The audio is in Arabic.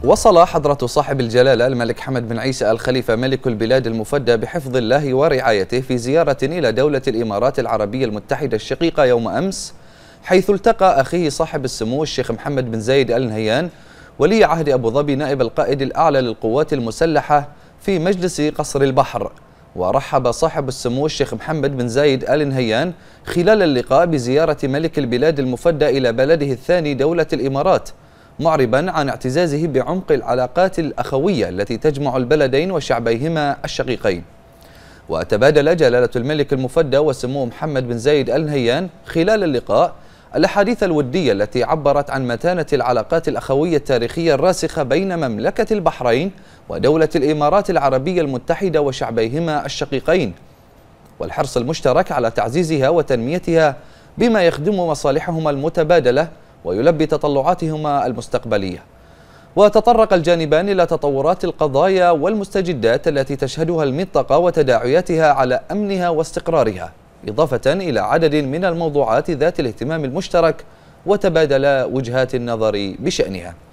وصل حضرة صاحب الجلالة الملك حمد بن عيسى آل خليفة ملك البلاد المفدى بحفظ الله ورعايته في زيارة إلى دولة الإمارات العربية المتحدة الشقيقة يوم أمس، حيث التقى أخيه صاحب السمو الشيخ محمد بن زايد آل نهيان ولي عهد أبو ظبي نائب القائد الأعلى للقوات المسلحة في مجلس قصر البحر. ورحب صاحب السمو الشيخ محمد بن زايد آل نهيان خلال اللقاء بزيارة ملك البلاد المفدى إلى بلده الثاني دولة الإمارات، معربا عن اعتزازه بعمق العلاقات الأخوية التي تجمع البلدين وشعبيهما الشقيقين. وتبادل جلالة الملك المفدى وسموه محمد بن زايد آل نهيان خلال اللقاء الأحاديث الودية التي عبرت عن متانة العلاقات الأخوية التاريخية الراسخة بين مملكة البحرين ودولة الإمارات العربية المتحدة وشعبيهما الشقيقين، والحرص المشترك على تعزيزها وتنميتها بما يخدم مصالحهما المتبادلة ويلبي تطلعاتهما المستقبلية. وتطرق الجانبان إلى تطورات القضايا والمستجدات التي تشهدها المنطقة وتداعياتها على أمنها واستقرارها، إضافة إلى عدد من الموضوعات ذات الاهتمام المشترك وتبادل وجهات النظر بشأنها.